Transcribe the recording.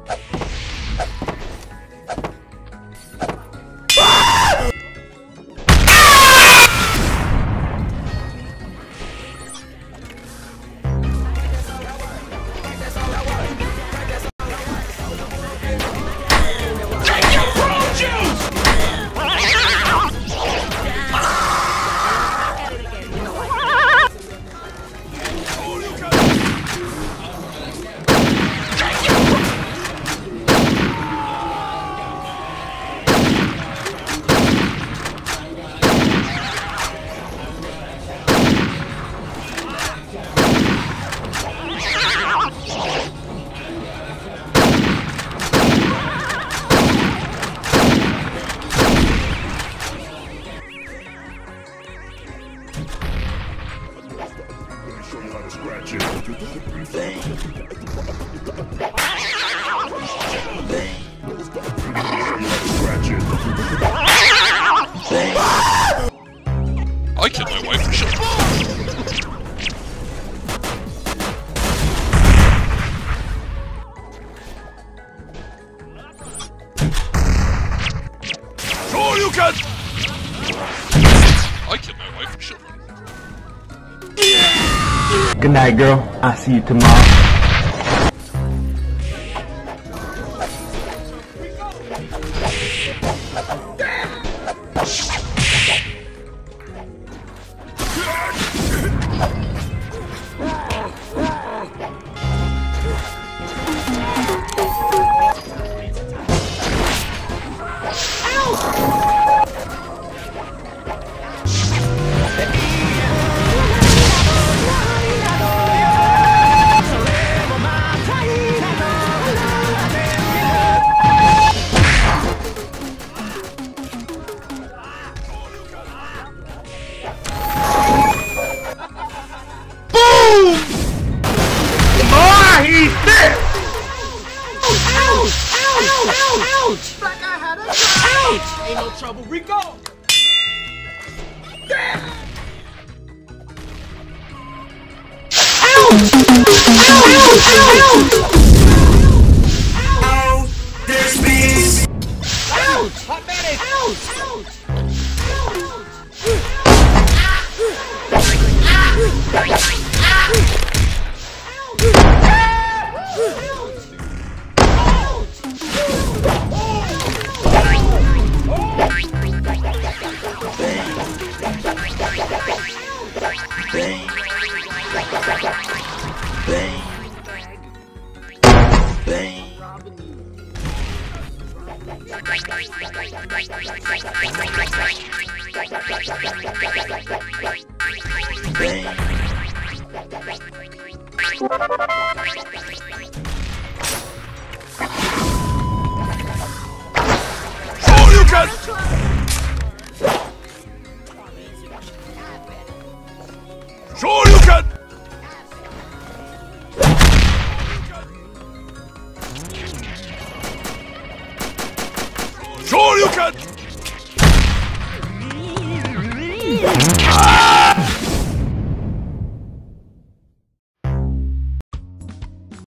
I killed my wife for sure. Sure you can! I killed my wife for sure. Good night, girl. I'll see you tomorrow. Ain't no trouble, Rico! Damn! Ouch! Ouch! There's bees! Ouch! Hot medic! Ouch! Sure you can! Sure you can! Sure you can!